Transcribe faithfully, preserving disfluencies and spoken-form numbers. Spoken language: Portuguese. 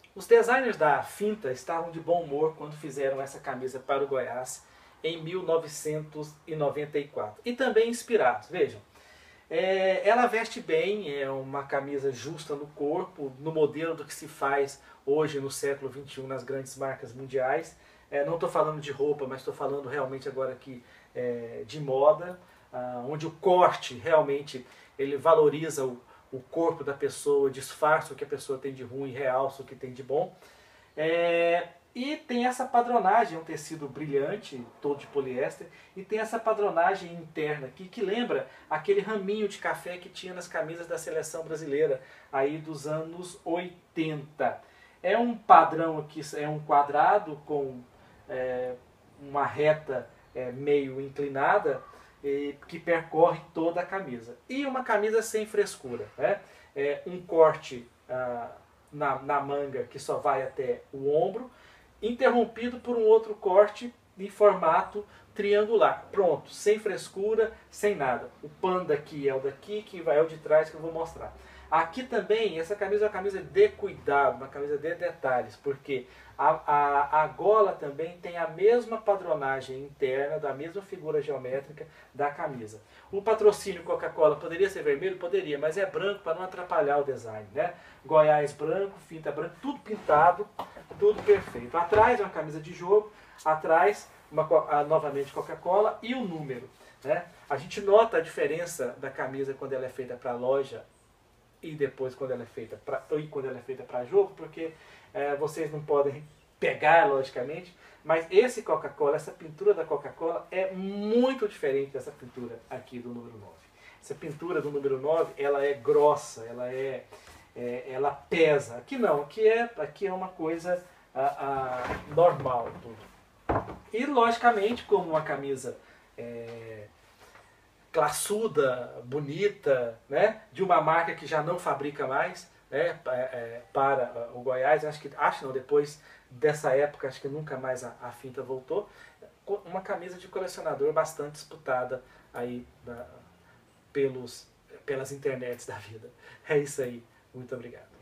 Os designers da Finta estavam de bom humor quando fizeram essa camisa para o Goiás em mil novecentos e noventa e quatro. E também inspirados, vejam. É, ela veste bem, é uma camisa justa no corpo, no modelo do que se faz hoje no século vinte e um nas grandes marcas mundiais. É, não estou falando de roupa, mas estou falando realmente agora aqui é, de moda, ah, onde o corte realmente ele valoriza o, o corpo da pessoa, disfarça o que a pessoa tem de ruim, realça o que tem de bom. É, e tem essa padronagem, um tecido brilhante, todo de poliéster, e tem essa padronagem interna aqui, que lembra aquele raminho de café que tinha nas camisas da seleção brasileira, aí dos anos oitenta. É um padrão aqui, é um quadrado com é, uma reta é, meio inclinada, e, que percorre toda a camisa. E uma camisa sem frescura, né? É, um corte ah, na, na manga que só vai até o ombro, interrompido por um outro corte em formato triangular. Pronto, sem frescura, sem nada. O pano daqui é o daqui, que vai é o de trás que eu vou mostrar. Aqui também, essa camisa é uma camisa de cuidado, uma camisa de detalhes, porque a, a, a gola também tem a mesma padronagem interna, da mesma figura geométrica da camisa. O patrocínio Coca-Cola poderia ser vermelho? Poderia, mas é branco para não atrapalhar o design, né? Goiás branco, Finta branco, tudo pintado, tudo perfeito. Atrás é uma camisa de jogo, atrás uma, a, novamente Coca-Cola e o número, né? A gente nota a diferença da camisa quando ela é feita para loja e depois quando ela é feita para e quando ela é feita para jogo, porque é, vocês não podem pegar logicamente, mas esse Coca-Cola, essa pintura da Coca-Cola é muito diferente dessa pintura aqui do número nove. Essa pintura do número nove, ela é grossa, ela é, é ela pesa. Aqui não, aqui é, aqui é uma coisa a, a, normal tudo. E logicamente, como uma camisa é, classuda, bonita, né, de uma marca que já não fabrica mais, né, é, para o Goiás, acho que acho não, depois dessa época acho que nunca mais a, a Finta voltou, uma camisa de colecionador bastante disputada aí da, pelos, pelas internets da vida. É isso aí, muito obrigado.